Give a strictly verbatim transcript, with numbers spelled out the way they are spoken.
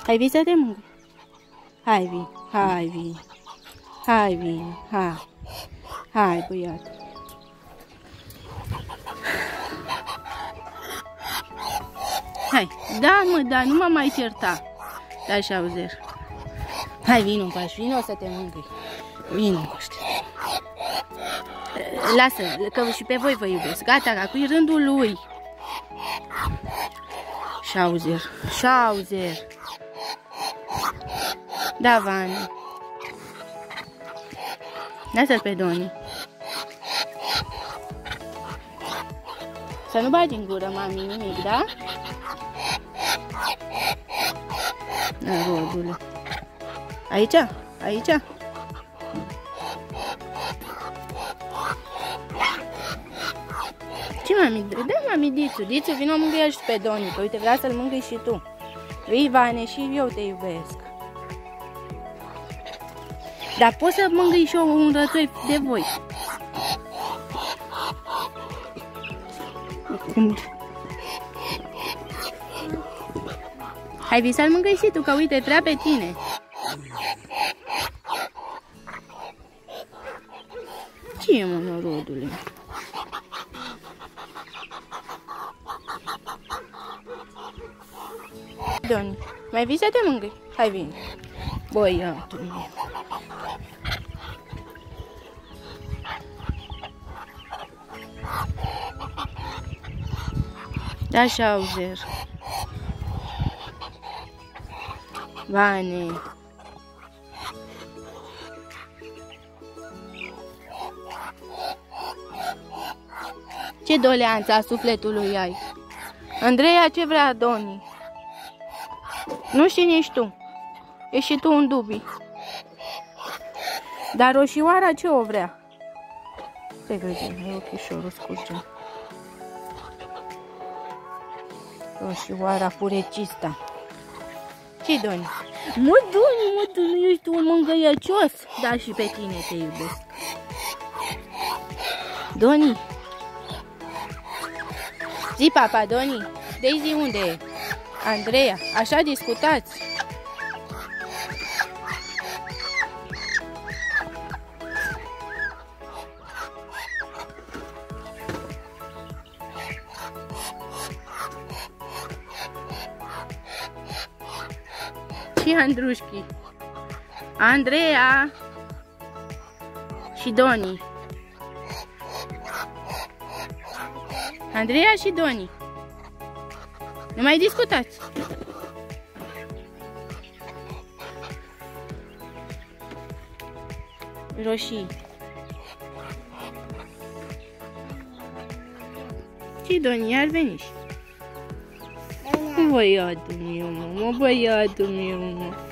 Hai, vii să te mângâi. Hai, vii, hai, vii. Hai, vii, hai. Hai, băiat. Hai, da, mă, da, nu mă mai certa. Da, Șauzer. Hai, vino, pași, vino să te mângâi. Vino, ăștia. Lasă, că și pe voi vă iubesc. Gata, acum e rândul lui. Șauzer, Șauzer. Da, Vani. Lasă-l pe Doni. Să nu bagi în gură, mami, nimic, da? Da, rodule. Aici? Aici? Ce, mami? Da, mami, Dițu. Dițu, vino mângâia și pe Doni, că uite, vrea să-l mângâi și tu. Vii, Vane, și eu te iubesc. Dar pot să mângâi și eu un rățoi de voi. Hai, vii să-l mângâi și tu, că uite, vrea pe tine. Ce e, mă, norodule? Doni, mai vii să te mângâi? Hai, vine. Băiatul meu. Da, Șauzer. Vane. Ce doleanță a sufletului ai? Andreea, ce vrea Doni? Nu știi nici tu. Ești și tu în dubii. Dar roșioara ce o vrea? Te vedem, e ochișorul scurge. Roșioara furecista. Ce, Doni? Mă, Doni, mă, tu nu ești un mângăiăcios. Dar și pe tine te iubesc. Doni. Zi, papa, Doni. Daisy unde e? Andreea, așa discutați. Și Andrușchi. Andreea și Doni. Andreea și Doni. Nu mai discutați. Roșii. Și Doni, iar veni. Băiatul meu, mă, băiatul meu, mă.